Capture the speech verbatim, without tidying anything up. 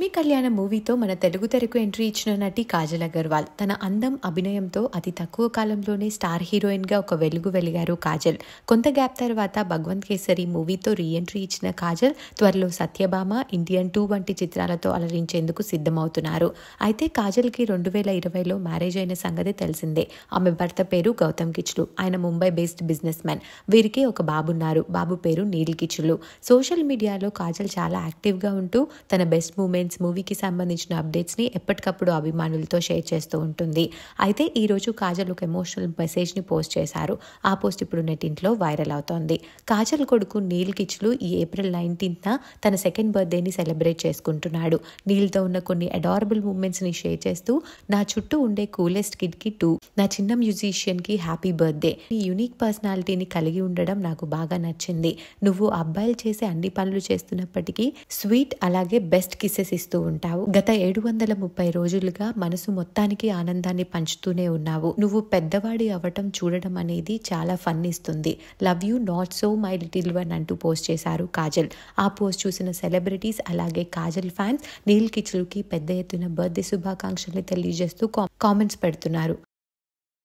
కళ్యాణం మూవీతో మన తెలుగు తెరకు ఎంట్రీ ఇచ్చిన నటి కాజల్ అగర్వాల్. తన అందం, అభినయంతో అతి తక్కువ కాలంలోనే స్టార్ హీరోయిన్గా ఒక వెలుగు వెలిగారు కాజల్. కొంత గ్యాప్ తర్వాత భగవంత్ కేసరి మూవీతో రీ ఎంట్రీ ఇచ్చిన కాజల్ త్వరలో సత్యభామ, ఇండియన్ టూ వంటి చిత్రాలతో అలరించేందుకు సిద్ధమవుతున్నారు. అయితే కాజల్కి రెండు వేల ఇరవైలో మ్యారేజ్ అయిన సంగతి తెలిసిందే. ఆమె భర్త పేరు గౌతమ్ కిచ్లు. ఆయన ముంబై బేస్డ్ బిజినెస్ మ్యాన్. వీరికి ఒక బాబున్నారు. బాబు పేరు నీల్ కిచ్లు. సోషల్ మీడియాలో కాజల్ చాలా యాక్టివ్గా ఉంటూ తన బెస్ట్ మూమెంట్స్, మూవీకి సంబంధించిన అప్డేట్స్ని ఎప్పటికప్పుడు అభిమానులతో షేర్ చేస్తూ ఉంటుంది. అయితే ఈరోజు కాజల్ ఒక ఎమోషనల్ మెసేజ్ని పోస్ట్ చేశారు. ఆ పోస్ట్ ఇప్పుడు నెట్టింట్లో వైరల్ అవుతోంది. కాజల్ కొడుకు నీల్ కిచ్లు ఈ ఏప్రిల్ నైన్టీన్త్న తన సెకండ్ బర్త్డేని సెలబ్రేట్ చేసుకుంటున్నాడు. నీల్తో ఉన్న కొన్ని అడారబుల్ మూమెంట్స్ని షేర్ చేస్తూ, నా చుట్టూ ఉండే కూలెస్ట్ కిడ్కి టూ, నా చిన్న మ్యూజిషియన్కి హ్యాపీ బర్త్డే. ఈ యూనిక్ పర్సనాలిటీని కలిగి ఉండడం నాకు బాగా నచ్చింది. నువ్వు అబ్బాయిలు చేసే అన్ని పనులు చేస్తున్నప్పటికీ స్వీట్ అలాగే బెస్ట్ కిసెస్ ఇస్తూ ఉంటావు. గత ఏడు వందల ముప్పై రోజులుగా మనసు మొత్తానికి ఆనందాన్ని పంచుతూనే ఉన్నావు. నువ్వు పెద్దవాడి అవ్వటం చూడడం అనేది చాలా ఫన్ ఇస్తుంది. Love you not so my little one అంటూ పోస్ట్ చేశారు కాజల్. ఆ పోస్ట్ చూసిన సెలబ్రిటీస్ అలాగే కాజల్ ఫ్యాన్స్ నీల్ కిచ్లుకి పెద్ద ఎత్తున బర్త్డే శుభాకాంక్షల్ని తెలియజేస్తూ కామెంట్స్ పెడుతున్నారు.